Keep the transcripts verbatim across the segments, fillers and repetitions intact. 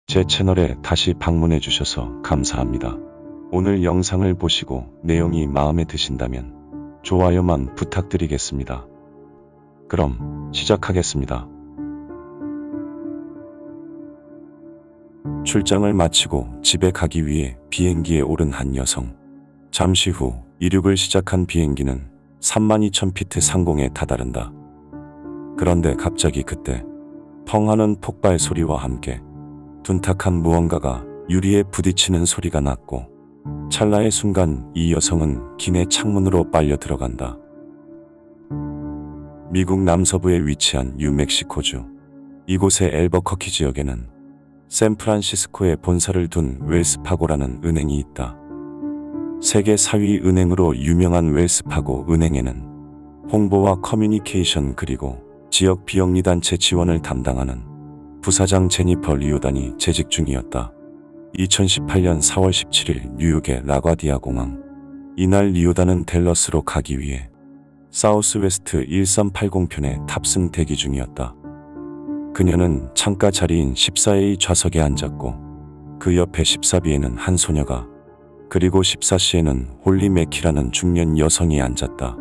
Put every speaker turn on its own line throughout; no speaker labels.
제 채널에 다시 방문해 주셔서 감사합니다. 오늘 영상을 보시고 내용이 마음에 드신다면 좋아요만 부탁드리겠습니다. 그럼 시작하겠습니다. 출장을 마치고 집에 가기 위해 비행기에 오른 한 여성. 잠시 후 이륙을 시작한 비행기는 삼만 이천 피트 상공에 다다른다. 그런데 갑자기 그때 펑 하는 폭발 소리와 함께 둔탁한 무언가가 유리에 부딪히는 소리가 났고 찰나의 순간 이 여성은 기내 창문으로 빨려 들어간다. 미국 남서부에 위치한 뉴멕시코주. 이곳의 앨버커키 지역에는 샌프란시스코에 본사를 둔 웰스파고라는 은행이 있다. 세계 사 위 은행으로 유명한 웰스파고 은행에는 홍보와 커뮤니케이션 그리고 지역 비영리단체 지원을 담당하는 부사장 제니퍼 리오단이 재직 중이었다. 이천십팔 년 사월 십칠일 뉴욕의 라과디아 공항. 이날 리오단은 댈러스로 가기 위해 사우스웨스트 일삼팔공 편에 탑승 대기 중이었다. 그녀는 창가 자리인 십사 에이 좌석에 앉았고 그 옆에 십사 비에는 한 소녀가 그리고 십사 씨에는 홀리 맥키라는 중년 여성이 앉았다.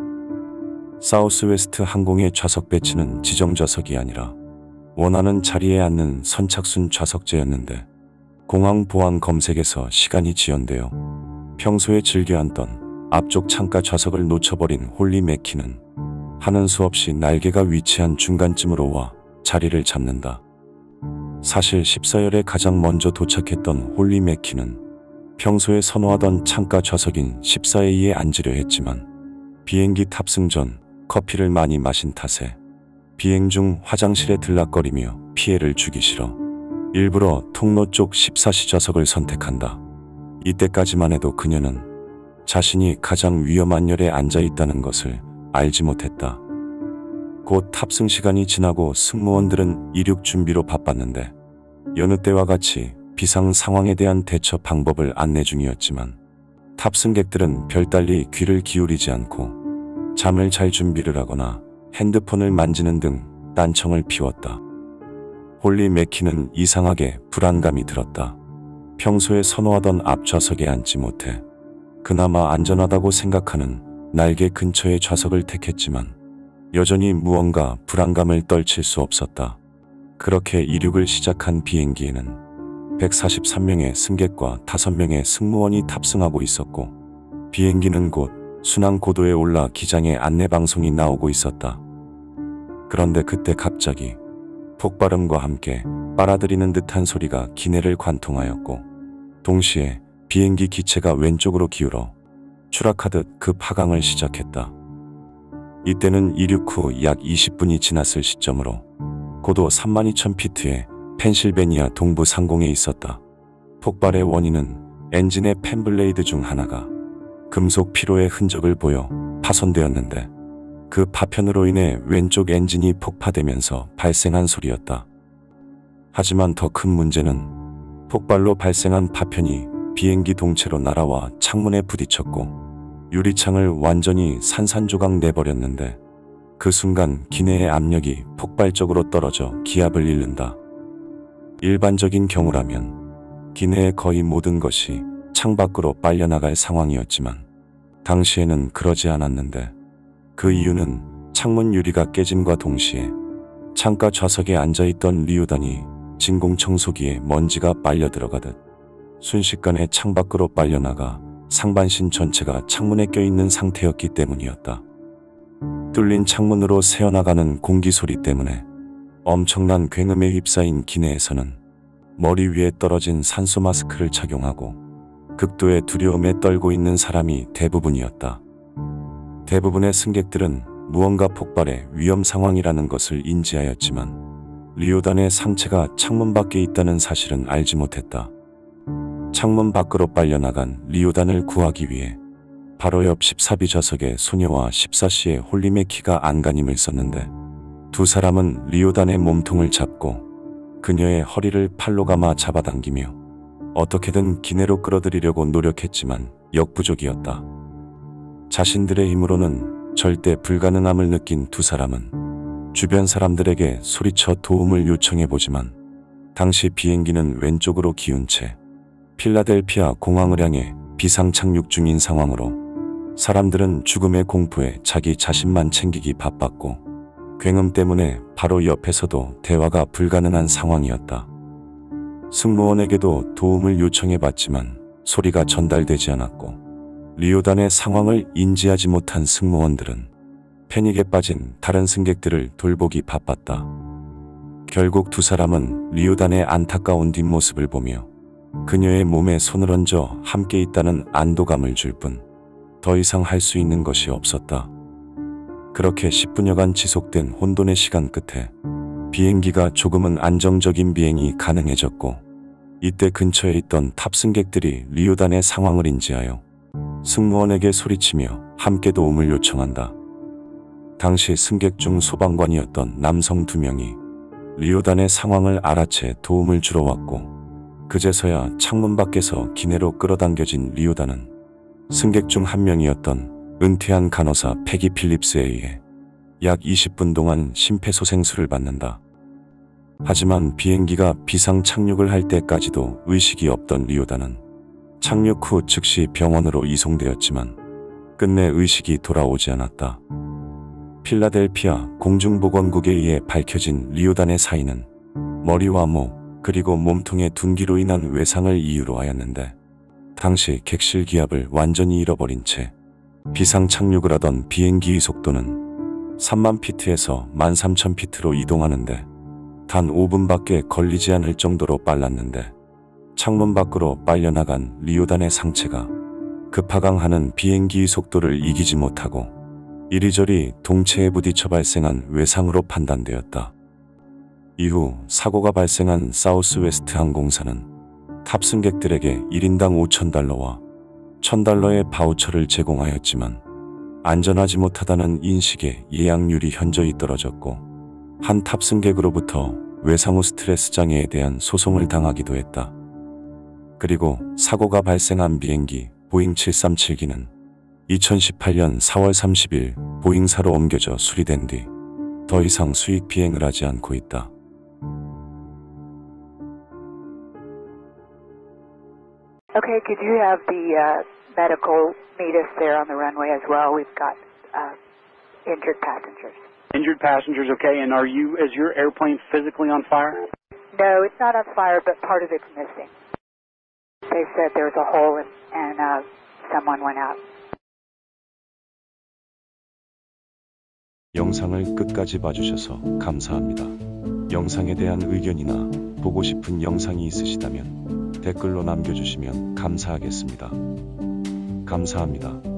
사우스웨스트 항공의 좌석 배치는 지정 좌석이 아니라 원하는 자리에 앉는 선착순 좌석제였는데 공항 보안 검색에서 시간이 지연되어 평소에 즐겨 앉던 앞쪽 창가 좌석을 놓쳐버린 홀리 맥키는 하는 수 없이 날개가 위치한 중간쯤으로 와 자리를 잡는다. 사실 십사열에 가장 먼저 도착했던 홀리 맥키는 평소에 선호하던 창가 좌석인 십사 에이에 앉으려 했지만 비행기 탑승 전 커피를 많이 마신 탓에 비행 중 화장실에 들락거리며 피해를 주기 싫어 일부러 통로 쪽 십사 씨 좌석을 선택한다. 이때까지만 해도 그녀는 자신이 가장 위험한 열에 앉아 있다는 것을 알지 못했다. 곧 탑승 시간이 지나고 승무원들은 이륙 준비로 바빴는데 여느 때와 같이 비상 상황에 대한 대처 방법을 안내 중이었지만 탑승객들은 별달리 귀를 기울이지 않고 잠을 잘 준비를 하거나 핸드폰을 만지는 등 딴청을 피웠다. 홀리 맥키는 이상하게 불안감이 들었다. 평소에 선호하던 앞좌석에 앉지 못해 그나마 안전하다고 생각하는 날개 근처의 좌석을 택했지만 여전히 무언가 불안감을 떨칠 수 없었다. 그렇게 이륙을 시작한 비행기에는 백사십삼 명의 승객과 다섯 명의 승무원이 탑승하고 있었고 비행기는 곧 순항 고도에 올라 기장의 안내방송이 나오고 있었다. 그런데 그때 갑자기 폭발음과 함께 빨아들이는 듯한 소리가 기내를 관통하였고 동시에 비행기 기체가 왼쪽으로 기울어 추락하듯 급 하강을 시작했다. 이때는 이륙 후 약 이십 분이 지났을 시점으로 고도 삼만 이천 피트의 펜실베니아 동부 상공에 있었다. 폭발의 원인은 엔진의 팬블레이드 중 하나가 금속 피로의 흔적을 보여 파손되었는데 그 파편으로 인해 왼쪽 엔진이 폭파되면서 발생한 소리였다. 하지만 더 큰 문제는 폭발로 발생한 파편이 비행기 동체로 날아와 창문에 부딪혔고 유리창을 완전히 산산조각 내버렸는데 그 순간 기내의 압력이 폭발적으로 떨어져 기압을 잃는다. 일반적인 경우라면 기내의 거의 모든 것이 창밖으로 빨려나갈 상황이었지만 당시에는 그러지 않았는데 그 이유는 창문 유리가 깨짐과 동시에 창가 좌석에 앉아있던 리오단이 진공청소기에 먼지가 빨려 들어가듯 순식간에 창밖으로 빨려나가 상반신 전체가 창문에 껴있는 상태였기 때문이었다. 뚫린 창문으로 새어나가는 공기 소리 때문에 엄청난 굉음에 휩싸인 기내에서는 머리 위에 떨어진 산소 마스크를 착용하고 극도의 두려움에 떨고 있는 사람이 대부분이었다. 대부분의 승객들은 무언가 폭발의 위험 상황이라는 것을 인지하였지만 리오단의 상체가 창문 밖에 있다는 사실은 알지 못했다. 창문 밖으로 빨려나간 리오단을 구하기 위해 바로 옆 십사 비 좌석에 소녀와 십사 씨의 홀리 맥키가 안간힘을 썼는데 두 사람은 리오단의 몸통을 잡고 그녀의 허리를 팔로 감아 잡아당기며 어떻게든 기내로 끌어들이려고 노력했지만 역부족이었다. 자신들의 힘으로는 절대 불가능함을 느낀 두 사람은 주변 사람들에게 소리쳐 도움을 요청해보지만 당시 비행기는 왼쪽으로 기운 채 필라델피아 공항을 향해 비상 착륙 중인 상황으로 사람들은 죽음의 공포에 자기 자신만 챙기기 바빴고 굉음 때문에 바로 옆에서도 대화가 불가능한 상황이었다. 승무원에게도 도움을 요청해봤지만 소리가 전달되지 않았고 리오단의 상황을 인지하지 못한 승무원들은 패닉에 빠진 다른 승객들을 돌보기 바빴다. 결국 두 사람은 리오단의 안타까운 뒷모습을 보며 그녀의 몸에 손을 얹어 함께 있다는 안도감을 줄 뿐 더 이상 할 수 있는 것이 없었다. 그렇게 십 분여간 지속된 혼돈의 시간 끝에 비행기가 조금은 안정적인 비행이 가능해졌고 이때 근처에 있던 탑승객들이 리오단의 상황을 인지하여 승무원에게 소리치며 함께 도움을 요청한다. 당시 승객 중 소방관이었던 남성 두 명이 리오단의 상황을 알아채 도움을 주러 왔고 그제서야 창문 밖에서 기내로 끌어당겨진 리오단은 승객 중 한 명이었던 은퇴한 간호사 패기 필립스에 의해 약 이십 분 동안 심폐소생술을 받는다. 하지만 비행기가 비상 착륙을 할 때까지도 의식이 없던 리오단은 착륙 후 즉시 병원으로 이송되었지만 끝내 의식이 돌아오지 않았다. 필라델피아 공중보건국에 의해 밝혀진 리오단의 사인은 머리와 목 그리고 몸통의 둔기로 인한 외상을 이유로 하였는데 당시 객실 기압을 완전히 잃어버린 채 비상 착륙을 하던 비행기의 속도는 삼만 피트에서 만 삼천 피트로 이동하는데 단 오 분밖에 걸리지 않을 정도로 빨랐는데 창문 밖으로 빨려나간 리오단의 상체가 급하강하는 비행기의 속도를 이기지 못하고 이리저리 동체에 부딪혀 발생한 외상으로 판단되었다. 이후 사고가 발생한 사우스웨스트 항공사는 탑승객들에게 일 인당 오천 달러와 천 달러의 바우처를 제공하였지만 안전하지 못하다는 인식에 예약률이 현저히 떨어졌고 한 탑승객으로부터 외상 후 스트레스 장애에 대한 소송을 당하기도 했다. 그리고 사고가 발생한 비행기 보잉 칠삼칠기는 이천십팔 년 사월 삼십일 보잉사로 옮겨져 수리된 뒤 더 이상 수익 비행을 하지 않고 있다.
Okay, could you have the uh, medical meet us there on the runway as well? We've got uh, injured passengers.
Injured passengers, okay, and are you, is your airplane physically on fire?
No, it's not on fire, but part of it's missing. They said there was a hole and, and uh, someone went out.
영상을 끝까지 봐주셔서 감사합니다. 영상에 대한 의견이나 보고 싶은 영상이 있으시다면 댓글로 남겨주시면 감사하겠습니다. 감사합니다.